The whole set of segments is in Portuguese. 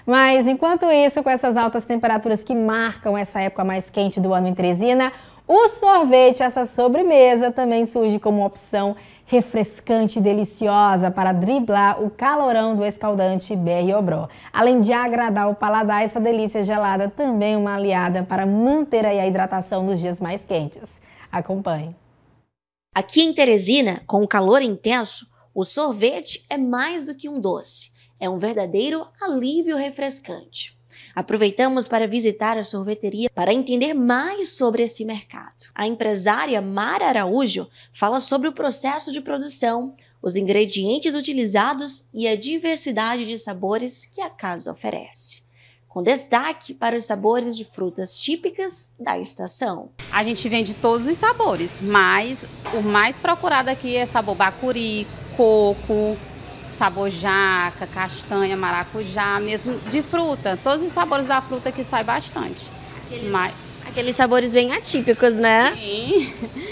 Mas enquanto isso, com essas altas temperaturas que marcam essa época mais quente do ano em Teresina, o sorvete, essa sobremesa, também surge como uma opção refrescante e deliciosa para driblar o calorão do escaldante BR-Obró. Além de agradar o paladar, essa delícia gelada também é uma aliada para manter aí a hidratação nos dias mais quentes. Acompanhe. Aqui em Teresina, com o calor intenso, o sorvete é mais do que um doce. É um verdadeiro alívio refrescante. Aproveitamos para visitar a sorveteria para entender mais sobre esse mercado. A empresária Mara Araújo fala sobre o processo de produção, os ingredientes utilizados e a diversidade de sabores que a casa oferece, com destaque para os sabores de frutas típicas da estação. A gente vende todos os sabores, mas o mais procurado aqui é sabor bacuri, coco, sabor jaca, castanha, maracujá, mesmo de fruta. Todos os sabores da fruta que sai bastante. Aqueles sabores bem atípicos, né? Sim,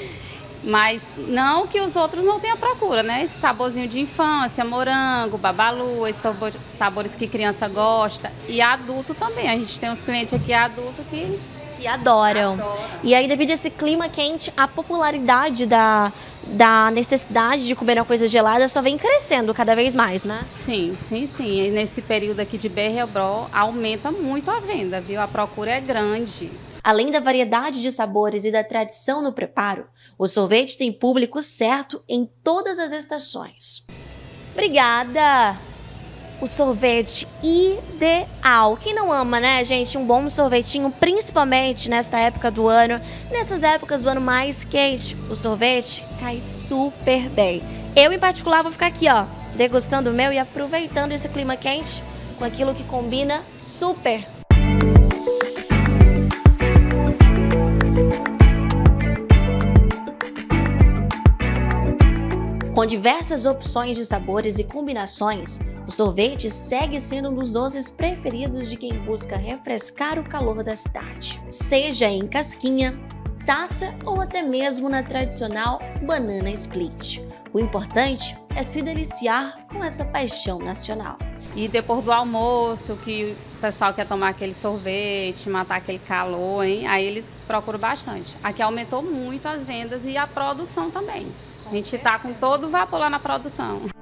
mas não que os outros não tenham procura, né? Esse saborzinho de infância, morango, babalu, esses sabores que criança gosta. E adulto também. A gente tem uns clientes aqui adultos que adoram. E aí, devido a esse clima quente, a popularidade da necessidade de comer uma coisa gelada só vem crescendo cada vez mais, né? Sim, sim, sim. E nesse período aqui de BR-Obró, aumenta muito a venda, viu? A procura é grande. Além da variedade de sabores e da tradição no preparo, o sorvete tem público certo em todas as estações. Obrigada! O sorvete ideal. Quem não ama, né, gente? Um bom sorvetinho, principalmente nesta época do ano, nessas épocas do ano mais quente. O sorvete cai super bem. Eu, em particular, vou ficar aqui, ó, degustando o meu e aproveitando esse clima quente com aquilo que combina super. Com diversas opções de sabores e combinações, o sorvete segue sendo um dos doces preferidos de quem busca refrescar o calor da cidade. Seja em casquinha, taça ou até mesmo na tradicional banana split. O importante é se deliciar com essa paixão nacional. E depois do almoço, que o pessoal quer tomar aquele sorvete, matar aquele calor, hein? Aí eles procuram bastante. Aqui aumentou muito as vendas e a produção também. A gente está com todo o vapor lá na produção.